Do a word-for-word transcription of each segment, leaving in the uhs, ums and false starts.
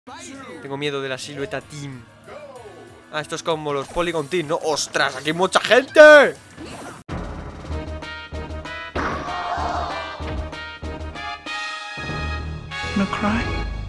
Tengo miedo de la silueta team. Ah, esto es como los Polygon Team, ¿no? ¡Ostras! ¡Aquí hay mucha gente! No cry.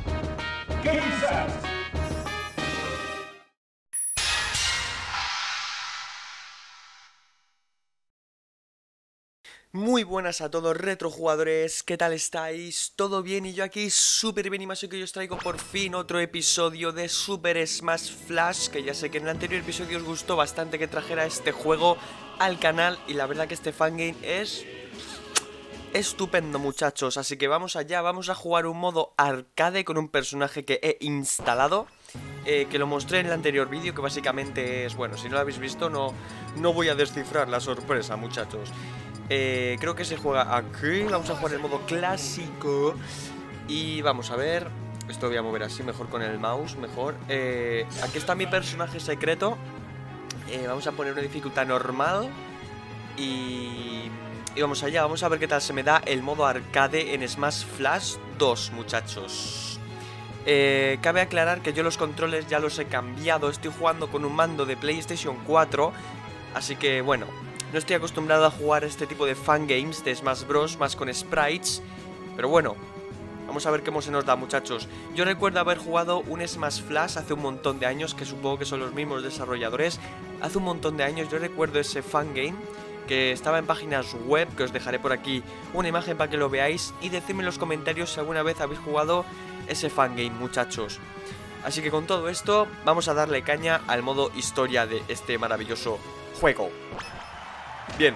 Muy buenas a todos retrojugadores, ¿qué tal estáis? ¿Todo bien? Y yo aquí súper bien y más que yo os traigo por fin otro episodio de Super Smash Flash. Que ya sé que en el anterior episodio os gustó bastante que trajera este juego al canal. Y la verdad que este fangame es estupendo, muchachos. Así que vamos allá, vamos a jugar un modo arcade con un personaje que he instalado, eh, que lo mostré en el anterior vídeo, que básicamente es, bueno, si no lo habéis visto no, no voy a descifrar la sorpresa, muchachos. Eh, creo que se juega aquí. Vamos a jugar el modo clásico. Y vamos a ver. Esto voy a mover así, mejor con el mouse. Mejor eh, aquí está mi personaje secreto. eh, Vamos a poner una dificultad normal. Y, y vamos allá, vamos a ver qué tal se me da el modo arcade en Smash Flash dos, muchachos. eh, Cabe aclarar que yo los controles ya los he cambiado. Estoy jugando con un mando de PlayStation cuatro. Así que bueno, no estoy acostumbrado a jugar este tipo de fangames de Smash Bros. Más con sprites. Pero bueno, vamos a ver cómo se nos da, muchachos. Yo recuerdo haber jugado un Smash Flash hace un montón de años, que supongo que son los mismos desarrolladores. Hace un montón de años yo recuerdo ese fangame, que estaba en páginas web, que os dejaré por aquí una imagen para que lo veáis. Y decidme en los comentarios si alguna vez habéis jugado ese fangame, muchachos. Así que con todo esto, vamos a darle caña al modo historia de este maravilloso juego. Bien.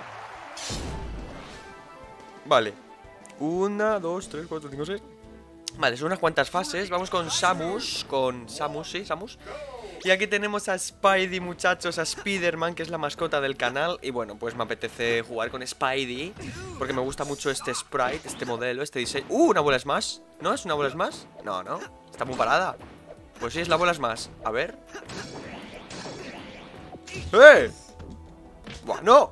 Vale. Una, dos, tres, cuatro, cinco, seis. Vale, son unas cuantas fases. Vamos con Samus. Con Samus, sí, Samus. Y aquí tenemos a Spidey, muchachos. A Spider-Man, que es la mascota del canal. Y bueno, pues me apetece jugar con Spidey, porque me gusta mucho este sprite, este modelo, este diseño. ¡Uh! ¿Una bola Smash? ¿No? ¿Es una bola Smash? No, no. Está muy parada. Pues sí, es la bola Smash. A ver. ¡Eh! ¡Bueno!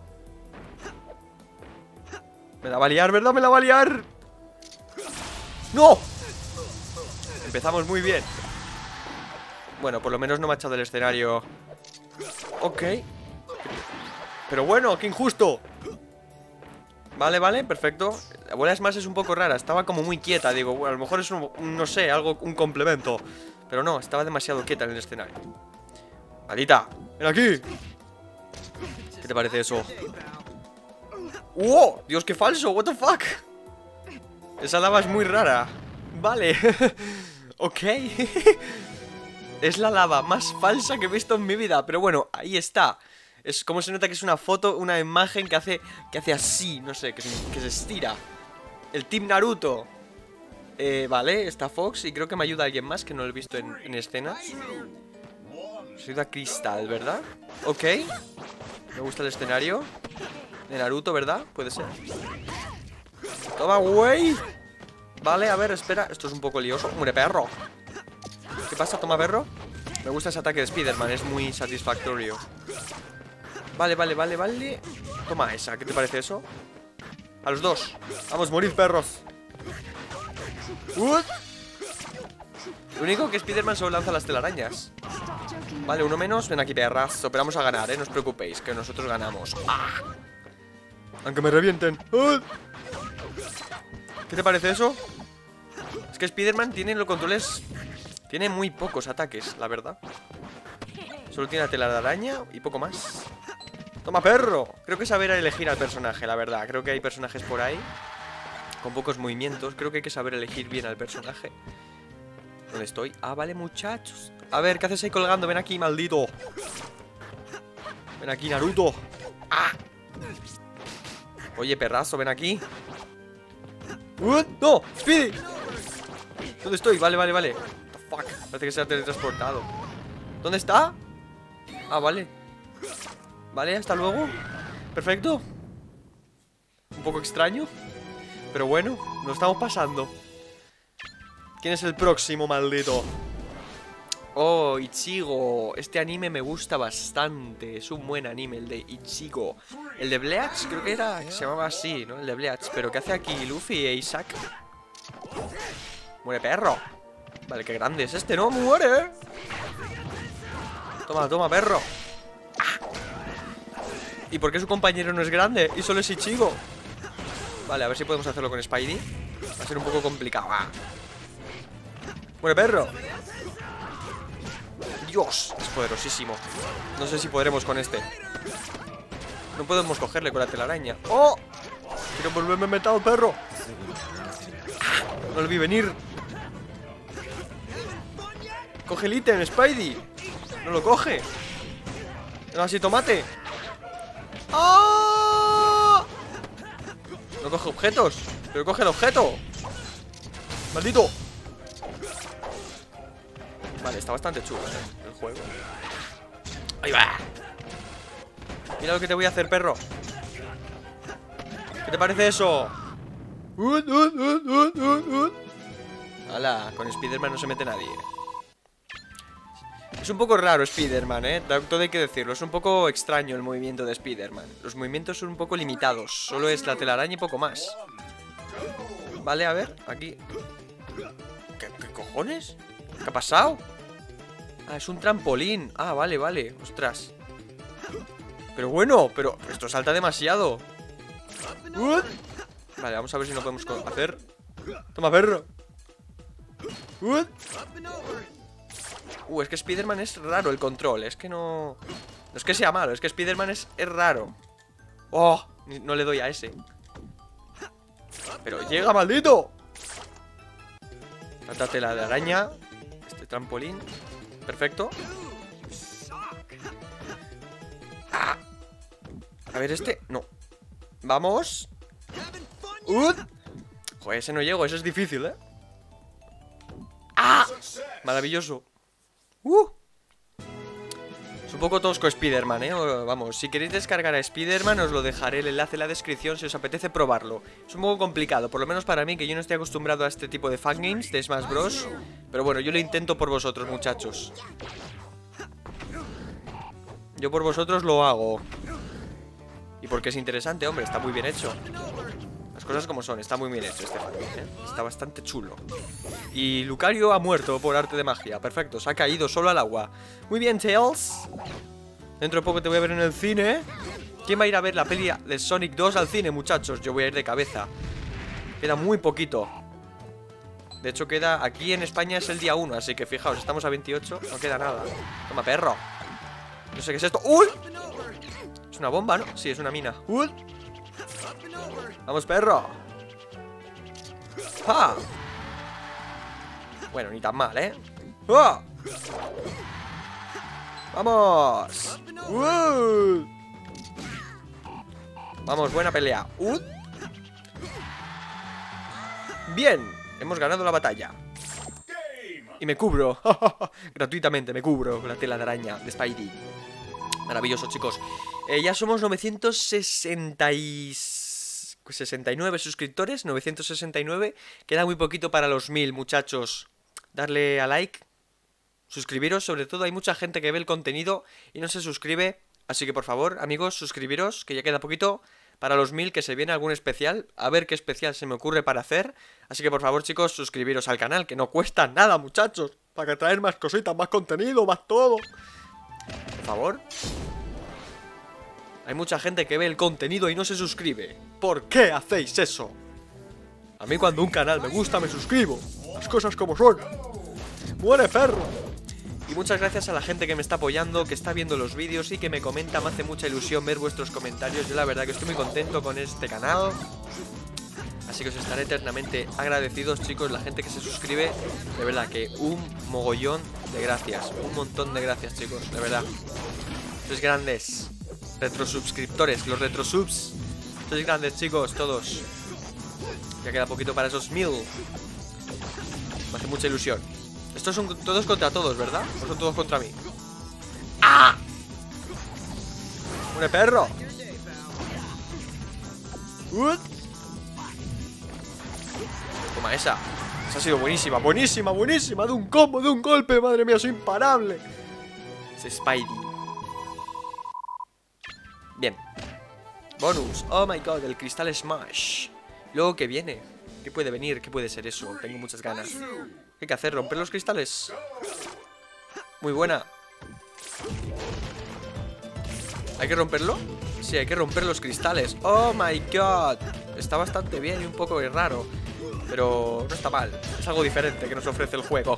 Me la va a liar, ¿verdad? Me la va a liar. ¡No! Empezamos muy bien. Bueno, por lo menos no me ha echado del escenario. Ok. Pero bueno, qué injusto. Vale, vale, perfecto. La bola Smash es un poco rara. Estaba como muy quieta, digo, bueno, a lo mejor es un, un, no sé, algo, un complemento. Pero no, estaba demasiado quieta en el escenario. Maldita, ven aquí. ¿Qué te parece eso? ¡Wow! Dios, qué falso, what the fuck. Esa lava es muy rara. Vale. Ok. Es la lava más falsa que he visto en mi vida. Pero bueno, ahí está. Es como se nota que es una foto, una imagen que hace, que hace así, no sé, que se, que se estira. El Team Naruto. eh, Vale, está Fox. Y creo que me ayuda alguien más que no lo he visto en, en escena. Ayuda Cristal, ¿verdad? Ok. Me gusta el escenario de Naruto, ¿verdad? Puede ser. Toma, güey. Vale, a ver, espera. Esto es un poco lioso. ¡Hombre, perro! ¿Qué pasa? Toma, perro. Me gusta ese ataque de Spider-Man, es muy satisfactorio. Vale, vale, vale, vale. Toma esa, ¿qué te parece eso? A los dos. Vamos, morir, perros. What? Lo único que Spider-Man solo lanza las telarañas. Vale, uno menos. Ven aquí, perrazo. Pero vamos a ganar, eh, no os preocupéis, que nosotros ganamos. ¡Ah! Aunque me revienten. ¡Ah! ¿Qué te parece eso? Es que Spider-Man tiene los controles. Tiene muy pocos ataques, la verdad. Solo tiene la telaraña y poco más. ¡Toma, perro! Creo que saber elegir al personaje, la verdad. Creo que hay personajes por ahí con pocos movimientos. Creo que hay que saber elegir bien al personaje. ¿Dónde estoy? Ah, vale, muchachos. A ver, ¿qué haces ahí colgando? Ven aquí, maldito. Ven aquí, Naruto. ¡Ah! Oye, perrazo, ven aquí. ¡Uh! ¡No! ¡Speedy! ¿Dónde estoy? Vale, vale, vale. What the fuck? Parece que se ha teletransportado. ¿Dónde está? Ah, vale. Vale, hasta luego. Perfecto. Un poco extraño, pero bueno, nos estamos pasando. ¿Quién es el próximo, maldito? Oh, Ichigo. Este anime me gusta bastante. Es un buen anime, el de Ichigo. El de Bleach, creo que era, que se llamaba así, ¿no? El de Bleach. Pero ¿qué hace aquí Luffy e Isaac? Muere, perro. Vale, qué grande es este, ¿no? ¡Muere! Toma, toma, perro. ¡Ah! ¿Y por qué su compañero no es grande? Y solo es Ichigo. Vale, a ver si podemos hacerlo con Spidey. Va a ser un poco complicado. ¡Ah! ¡Muere, perro! Dios, es poderosísimo. No sé si podremos con este. No podemos cogerle con la telaraña. ¡Oh! Quiero volverme metal, perro. No lo vi venir. Coge el ítem, Spidey. No lo coge. No, así tomate. ¡Oh! No coge objetos. Pero coge el objeto. ¡Maldito! Vale, está bastante chulo, ¿eh? El juego. Ahí va. Mira lo que te voy a hacer, perro. ¿Qué te parece eso? Hala, con Spider-Man no se mete nadie. Es un poco raro Spider-Man, eh. Todo hay que decirlo. Es un poco extraño el movimiento de Spider-Man. Los movimientos son un poco limitados. Solo es la telaraña y poco más. Vale, a ver, aquí. ¿Qué, qué cojones? ¿Qué ha pasado? Ah, es un trampolín. Ah, vale, vale. Ostras. Pero bueno, pero esto salta demasiado. Uh. Vale, vamos a ver si no podemos hacer. Toma, perro. Uh, uh es que Spider-Man es raro el control. Es que no... No es que sea malo, es que Spider-Man es, es raro. Oh, no le doy a ese. Pero llega, maldito. Trátate la de araña. Este trampolín. Perfecto. Ah. A ver, este, no. Vamos. Uh. Joder, ese no llego, ese es difícil, ¿eh? ¡Ah! Maravilloso. Uh. Es un poco tosco Spider-Man, ¿eh? O, vamos, si queréis descargar a Spider-Man os lo dejaré el enlace en la descripción si os apetece probarlo. Es un poco complicado, por lo menos para mí, que yo no estoy acostumbrado a este tipo de fangames de Smash Bros. Pero bueno, yo lo intento por vosotros, muchachos. Yo por vosotros lo hago. Y porque es interesante, hombre, está muy bien hecho. Las cosas como son, está muy bien hecho este fangame, ¿eh? Está bastante chulo. Y Lucario ha muerto por arte de magia. Perfecto, se ha caído solo al agua. Muy bien, Tails. Dentro de poco te voy a ver en el cine. ¿Quién va a ir a ver la peli de Sonic dos al cine, muchachos? Yo voy a ir de cabeza. Queda muy poquito. De hecho queda, aquí en España es el día uno. Así que fijaos, estamos a veintiocho, no queda nada. Toma, perro. No sé qué es esto. ¡Uy! Es una bomba, ¿no? Sí, es una mina. ¡Uy! Vamos, perro. ¡Ah! Bueno, ni tan mal, ¿eh? ¡Ah! ¡Vamos! ¡Uh! Vamos, buena pelea. ¡Uh! Bien, hemos ganado la batalla. Y me cubro. Gratuitamente me cubro con la tela de araña de Spidey. Maravilloso, chicos. eh, Ya somos novecientos sesenta y nueve suscriptores. novecientos sesenta y nueve. Queda muy poquito para los mil, muchachos. Darle a like, suscribiros, sobre todo hay mucha gente que ve el contenido y no se suscribe. Así que por favor, amigos, suscribiros, que ya queda poquito para los mil, que se viene algún especial. A ver qué especial se me ocurre para hacer. Así que por favor, chicos, suscribiros al canal, que no cuesta nada, muchachos, para traer más cositas, más contenido, más todo. Por favor. Hay mucha gente que ve el contenido y no se suscribe. ¿Por qué hacéis eso? A mí cuando un canal me gusta me suscribo. Las cosas como son. ¡Muere, perro! Y muchas gracias a la gente que me está apoyando, que está viendo los vídeos y que me comenta. Me hace mucha ilusión ver vuestros comentarios. Yo la verdad que estoy muy contento con este canal. Así que os estaré eternamente agradecidos, chicos. La gente que se suscribe, de verdad que un mogollón de gracias. Un montón de gracias, chicos, de verdad. Sois grandes. Retrosuscriptores, los retrosubs. Sois grandes, chicos, todos. Ya queda poquito para esos mil. Me hace mucha ilusión. Estos son todos contra todos, ¿verdad? ¿O son todos contra mí? ¡Ah! ¡Un perro! ¡Uh! Toma esa. Esa ha sido buenísima, buenísima, buenísima. De un combo, de un golpe, madre mía, soy imparable. Es Spidey. Bien. Bonus. Oh my god, el cristal Smash. Luego, ¿qué viene? ¿Qué puede venir? ¿Qué puede ser eso? Tengo muchas ganas. ¿Qué hay que hacer? ¿Romper los cristales? Muy buena. ¿Hay que romperlo? Sí, hay que romper los cristales. Oh my god. Está bastante bien y un poco raro, pero no está mal. Es algo diferente que nos ofrece el juego.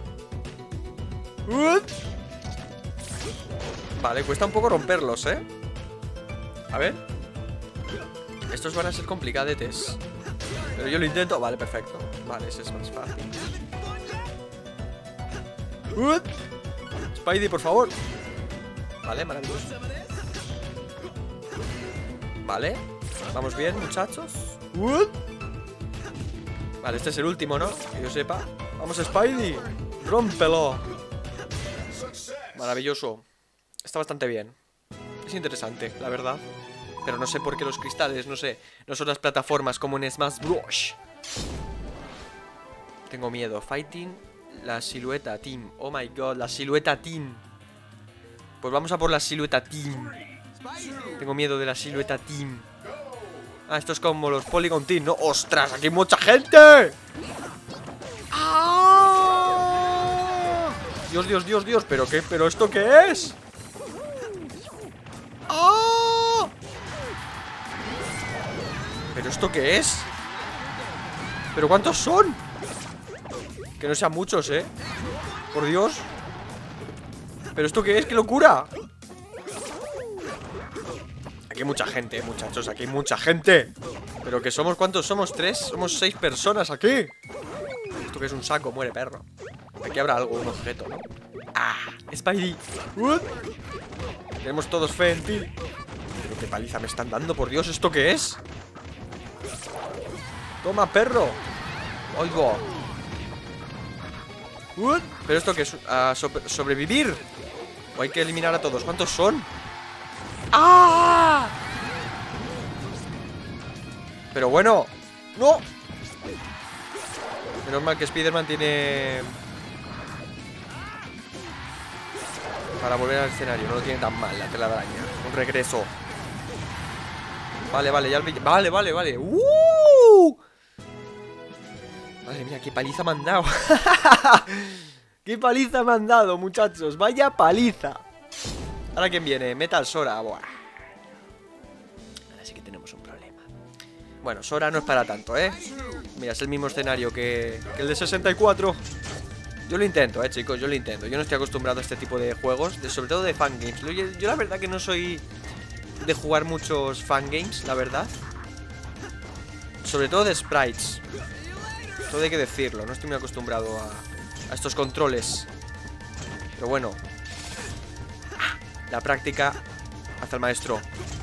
Vale, cuesta un poco romperlos, ¿eh? A ver. Estos van a ser complicadetes, pero yo lo intento. Vale, perfecto. Vale, ese es más fácil. Spidey, por favor. Vale, maravilloso. Vale, vamos bien, muchachos. Vale, este es el último, ¿no? Que yo sepa. Vamos, Spidey, rómpelo. Maravilloso. Está bastante bien. Es interesante, la verdad. Pero no sé por qué los cristales, no sé, no son las plataformas como en Smash Bros. Tengo miedo. Fighting la silueta team. Oh my god, la silueta team. Pues vamos a por la silueta team. Tengo miedo de la silueta team. Ah, esto es como los Polygon Team, ¿no? ¡Ostras! ¡Aquí hay mucha gente! ¡Ah! Dios, Dios, Dios, Dios. ¿Pero qué? ¿Pero esto qué es? ¡Ah! ¿Pero esto qué es? ¿Pero cuántos son? Que no sean muchos, ¿eh? Por Dios. ¿Pero esto qué es? ¡Qué locura! Aquí hay mucha gente, muchachos. Aquí hay mucha gente. ¿Pero que somos? ¿Cuántos somos? ¿Tres? Somos seis personas aquí. ¿Esto qué es? Un saco. Muere, perro. Aquí habrá algo, un objeto, ¿no? ¡Ah! Spidey. ¿What? Tenemos todos fe en ti. Pero qué paliza me están dando, por Dios. ¿Esto qué es? Toma, perro. Oigo. ¿What? ¿Pero esto qué es? Uh, so ¿Sobrevivir? ¿O hay que eliminar a todos? ¿Cuántos son? ¡Ah! Pero bueno. ¡No! Menos mal que Spider-Man tiene... Para volver al escenario. No lo tiene tan mal la telaraña. Un regreso. Vale, vale, ya el... Vale, vale, vale. ¡Uh! Madre mía, qué paliza me han dado. Qué paliza me han dado, muchachos. Vaya paliza. Ahora quién viene, Metal Sora. Buah. Ahora sí que tenemos un problema. Bueno, Sora no es para tanto, ¿eh? Mira, es el mismo escenario que, que el de sesenta y cuatro. Yo lo intento, eh, chicos, yo lo intento. Yo no estoy acostumbrado a este tipo de juegos, de, sobre todo de fangames. Yo, yo la verdad que no soy de jugar muchos fangames, la verdad. Sobre todo de sprites. Todo hay que decirlo, no estoy muy acostumbrado a, a estos controles. Pero bueno, la práctica hace al maestro.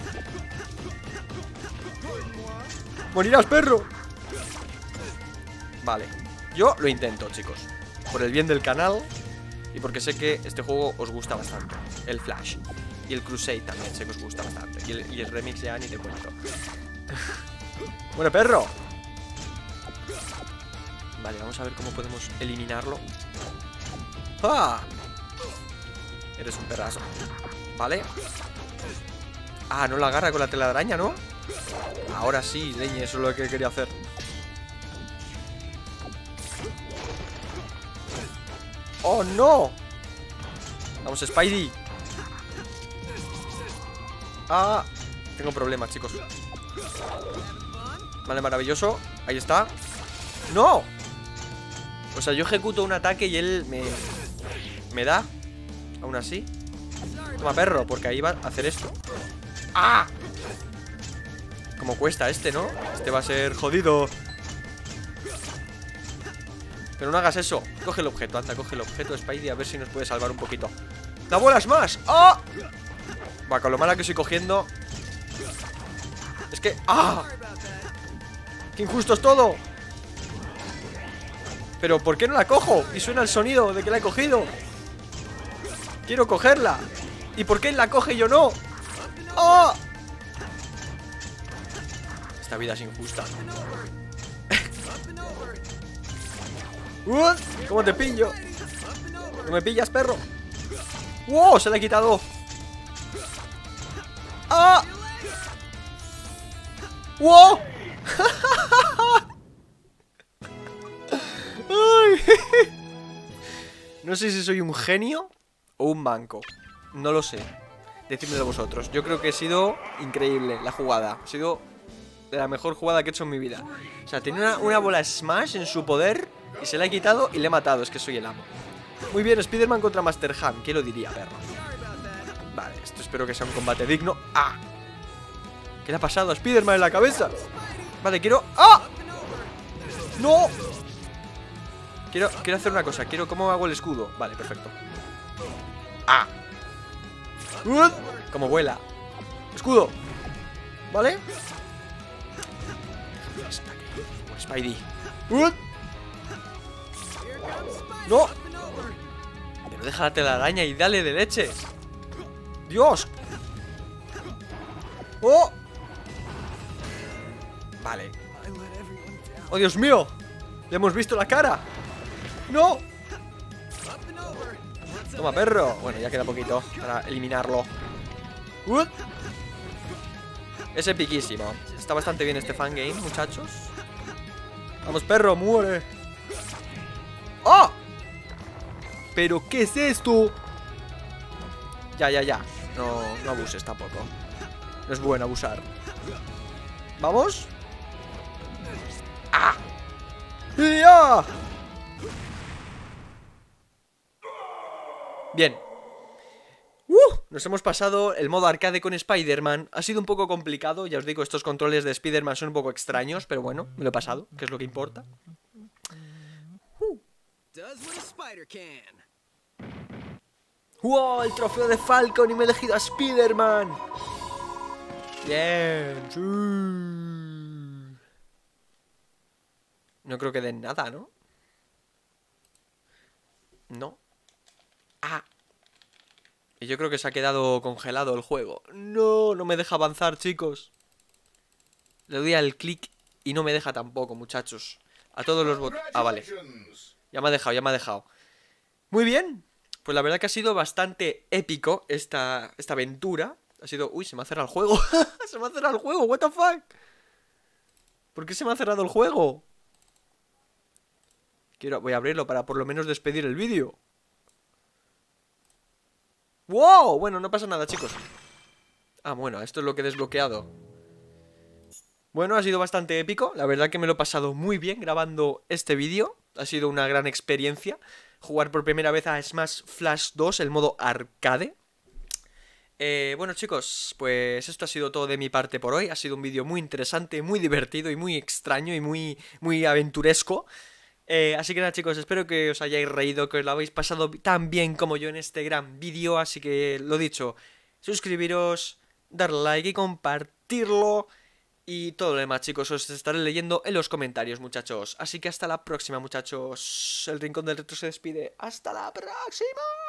¡Morirás, perro! Vale, yo lo intento, chicos. Por el bien del canal y porque sé que este juego os gusta bastante. El Flash y el Crusade también sé que os gusta bastante. Y el, y el remix ya ni te cuento. ¡Bueno, perro! Vale, vamos a ver cómo podemos eliminarlo. ¡Ah! Eres un perrazo. Vale. Ah, no la agarra con la telaraña, ¿no? Ahora sí, leñe, eso es lo que quería hacer. ¡Oh, no! Vamos, Spidey. Ah, tengo problemas, chicos. Vale, maravilloso. Ahí está. ¡No! O sea, yo ejecuto un ataque y él me... Me da. Aún así. Toma, perro, porque ahí va a hacer esto. ¡Ah! Como cuesta este, ¿no? Este va a ser jodido. Pero no hagas eso. Coge el objeto, anda, coge el objeto, Spidey. A ver si nos puede salvar un poquito. ¡La bola es más! ¡Ah! Va, con lo mala que estoy cogiendo. Es que... ¡Ah! ¡Qué injusto es todo! Pero ¿por qué no la cojo? Y suena el sonido de que la he cogido. Quiero cogerla. ¿Y por qué él la coge y yo no? ¡Oh! Esta vida es injusta. uh, ¿Cómo te pillo? ¿No me pillas, perro? ¡Wow! Se la he quitado. ¡Ah! ¡Wow! ¡Ay! No sé si soy un genio o un manco. No lo sé. Decídmelo vosotros. Yo creo que ha sido increíble la jugada. Ha sido de la mejor jugada que he hecho en mi vida. O sea, tenía una, una bola Smash en su poder y se la he quitado y le he matado. Es que soy el amo. Muy bien, Spider-Man contra Master Ham. ¿Quién lo diría, perro? Vale, esto espero que sea un combate digno. ¡Ah! ¿Qué le ha pasado a Spider-Man en la cabeza? Vale, quiero... ¡Ah! ¡No! Quiero, quiero hacer una cosa. Quiero... ¿Cómo hago el escudo? Vale, perfecto. ¡Ah! ¡Uh! Como vuela. Escudo. ¿Vale? Spidey. ¡Uh! ¡No! Pero deja la telaraña y dale de leche. ¡Dios! ¡Oh! Vale. ¡Oh, Dios mío! ¡Le hemos visto la cara! ¡No! Toma, perro. Bueno, ya queda poquito para eliminarlo. ¡Uh! Es epiquísimo. Está bastante bien este fangame, muchachos. Vamos, perro, muere. ¡Oh! ¿Pero qué es esto? Ya, ya, ya. No, no abuses tampoco. No es bueno abusar. ¿Vamos? ¡Ah! ¡Ya! Bien. ¡Uh! Nos hemos pasado el modo arcade con Spider-Man. Ha sido un poco complicado. Ya os digo, estos controles de Spider-Man son un poco extraños. Pero bueno, me lo he pasado, que es lo que importa. Uh. ¡Wow! El trofeo de Falcon y me he elegido a Spider-Man. Bien. Sí. No creo que den nada, ¿no? No. Ah. Y yo creo que se ha quedado congelado el juego. No, no me deja avanzar, chicos. Le doy al clic y no me deja tampoco, muchachos. A todos los botones. Ah, vale. Ya me ha dejado, ya me ha dejado. Muy bien. Pues la verdad que ha sido bastante épico esta, esta aventura. Ha sido... Uy, se me ha cerrado el juego. Se me ha cerrado el juego, what the fuck. ¿Por qué se me ha cerrado el juego? Quiero... Voy a abrirlo para por lo menos despedir el vídeo. ¡Wow! Bueno, no pasa nada, chicos. Ah, bueno, esto es lo que he desbloqueado. Bueno, ha sido bastante épico. La verdad que me lo he pasado muy bien grabando este vídeo. Ha sido una gran experiencia jugar por primera vez a Smash Flash dos, el modo arcade. Eh, bueno, chicos, pues esto ha sido todo de mi parte por hoy. Ha sido un vídeo muy interesante, muy divertido y muy extraño y muy, muy aventuresco. Eh, así que nada, chicos, espero que os hayáis reído, que os lo habéis pasado tan bien como yo en este gran vídeo. Así que, lo dicho, suscribiros, darle like y compartirlo. Y todo lo demás, chicos, os estaré leyendo en los comentarios, muchachos. Así que hasta la próxima, muchachos. El Rincón del Retro se despide. ¡Hasta la próxima!